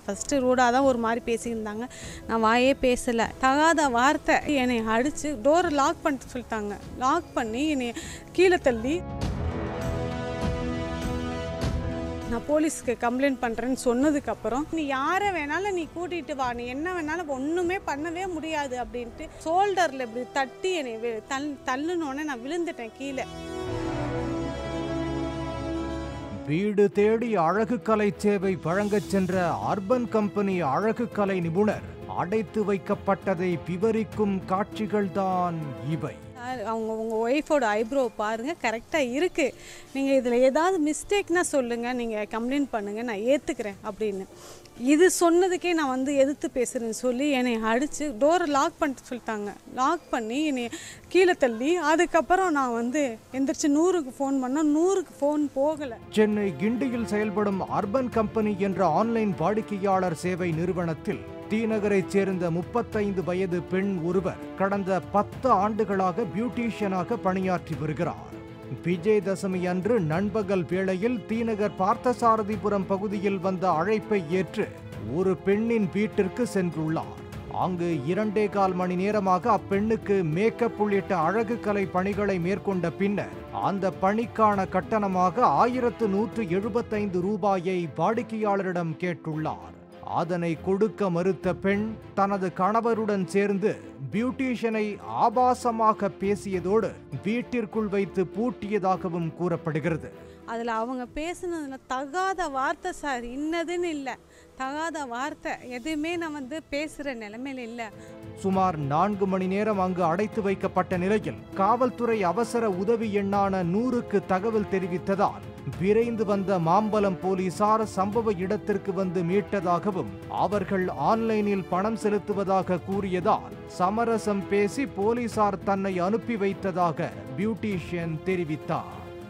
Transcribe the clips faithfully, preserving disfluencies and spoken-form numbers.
First ரூடாக தான் ஒரு மாதிரி பேசியிருந்தாங்க. நான் வாயே பேசலை. தகாத வார்த்தை என்னை அடித்து டோரை லாக் பண்ணிட்டு சொல்லிட்டாங்க. லாக் பண்ணி என்னை கீழே தள்ளி நான் போலீஸ்க்கு கம்ப்ளைண்ட் பண்ணுறேன்னு சொன்னதுக்கப்புறம் நீ யாரை வேணாலும் நீ கூட்டிகிட்டு வா, நீ என்ன வேணாலும் ஒன்றுமே பண்ணவே முடியாது அப்படின்ட்டு ஷோல்டரில் இப்படி தட்டி என்னை தள் தள்ளுனோடனே நான் விழுந்துட்டேன் கீழே. வீடு தேடி அழகு கலை சேவை வழங்கச் சென்ற அர்பன் கம்பெனி அழகு கலை நிபுணர் அடைத்து வைக்கப்பட்டதை விவரிக்கும் காட்சிகள்தான் இவை. அவங்க உங்கள் ஒய்ஃபோட ஐப்ரோ பாருங்கள், கரெக்டாக இருக்குது. நீங்கள் இதில் ஏதாவது மிஸ்டேக்னா சொல்லுங்கள், நீங்கள் கம்ப்ளைண்ட் பண்ணுங்கள், நான் ஏற்றுக்கிறேன் அப்படின்னு. இது சொன்னதுக்கே நான் வந்து எதிர்த்து பேசுகிறேன்னு சொல்லி என்னை அடித்து டோரை லாக் பண்ணிட்டு சொல்லிட்டாங்க. லாக் பண்ணி என்னை கீழே தள்ளி அதுக்கப்புறம் நான் வந்து எந்திரிச்சு நூறுக்கு ஃபோன் பண்ணால் நூறுக்கு ஃபோன் போகலை. சென்னை கிண்டியில் செயல்படும் அர்பன் கம்பெனி என்ற ஆன்லைன் வாடிக்கையாளர் சேவை நிறுவனத்தில் டி நகரைச் சேர்ந்த முப்பத்தைந்து வயது பெண் ஒருவர் கடந்த பத்து ஆண்டுகளாக பியூட்டிஷியனாக பணியாற்றி வருகிறார். விஜயதசமி அன்று நண்பகல் வேளையில் டி நகர் பார்த்தசாரதிபுரம் பகுதியில் வந்த அழைப்பை ஏற்று ஒரு பெண்ணின் வீட்டிற்கு சென்றுள்ளார். அங்கு இரண்டே கால் மணி நேரமாக அப்பெண்ணுக்கு மேக்கப் உள்ளிட்ட அழகு கலை பணிகளை மேற்கொண்ட பின்னர் அந்த பணிக்கான கட்டணமாக ஆயிரத்து நூற்று எழுபத்தைந்து ரூபாயை வாடிக்கையாளரிடம் கேட்டுள்ளார். அதனை கொடுக்க மறுத்த பெண் தனது கணவருடன் சேர்ந்து பியூட்டிஷியனை ஆபாசமாக பேசியதோடு வீட்டிற்குள் வைத்து பூட்டியதாகவும் கூறப்படுகிறது. அதில் அவங்க பேசுனதுல தகாத வார்த்தை சார், இன்னதுன்னு இல்லை, தகாத வார்த்தை எதுவுமே நான் வந்து பேசுகிற நிலைமையில இல்லை. சுமார் நான்கு மணி நேரம் அங்கு அடைத்து வைக்கப்பட்ட நிலையில் காவல்துறை அவசர உதவி எண்ணான நூறுக்கு தகவல் தெரிவித்ததால் விரைந்து வந்த மாம்பலம் போலீசார் சம்பவ இடத்திற்கு வந்து மீட்டதாகவும் அவர்கள் ஆன்லைனில் பணம் செலுத்துவதாக கூறியதால் சமரசம் பேசி போலீசார் தன்னை அனுப்பி வைத்ததாக பியூட்டிஷியன் தெரிவித்தார்.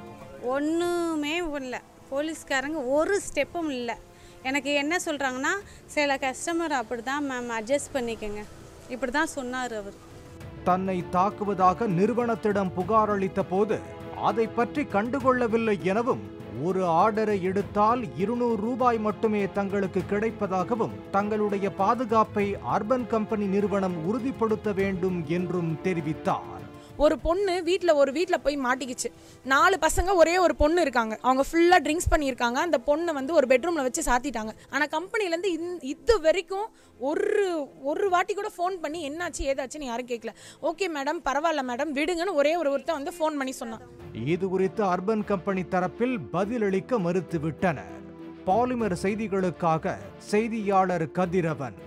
ஒன்றுமே இல்லை, போலீஸ்காரங்க ஒரு ஸ்டெப்பும் இல்லை. எனக்கு என்ன சொல்கிறாங்கன்னா, சில கஸ்டமர் அப்படி தான் மேம் அட்ஜஸ்ட் பண்ணிக்கங்க, இப்படி தான் சொன்னார் அவர். தன்னை தாக்குவதாக நிறுவனத்திடம் புகார் அளித்த போது அதை பற்றி கண்டுகொள்ளவில்லை எனவும் ஒரு ஆர்டரை எடுத்தால் இருநூறு ரூபாய் மட்டுமே தங்களுக்கு கிடைப்பதாகவும் தங்களுடைய பாதுகாப்பை அர்பன் கம்பெனி நிறுவனம் உறுதிப்படுத்த வேண்டும் என்றும் தெரிவித்தார். ஒரு பொண்ணு வீட்டில் ஒரு வீட்டில் போய் மாட்டிக்கிச்சு. நாலு பசங்க ஒரே ஒரு பொண்ணு இருக்காங்க. அவங்க ஃபுல்லாக ட்ரிங்க்ஸ் பண்ணியிருக்காங்க. அந்த பொண்ணை வந்து ஒரு பெட்ரூமில் வச்சு சாத்திட்டாங்க. ஆனால் கம்பெனிலேருந்து இது வரைக்கும் ஒரு ஒரு வாட்டி கூட ஃபோன் பண்ணி என்னாச்சு ஏதாச்சுன்னு யாரும் கேட்கல. ஓகே மேடம், பரவாயில்ல மேடம், விடுங்கன்னு ஒரே ஒரு ஒருத்தர் வந்து ஃபோன் பண்ணி சொன்னான். இது குறித்து அர்பன் கம்பெனி தரப்பில் பதிலளிக்க மறுத்துவிட்டனர். பாலிமர் செய்திகளுக்காக செய்தியாளர் கதிரவன்.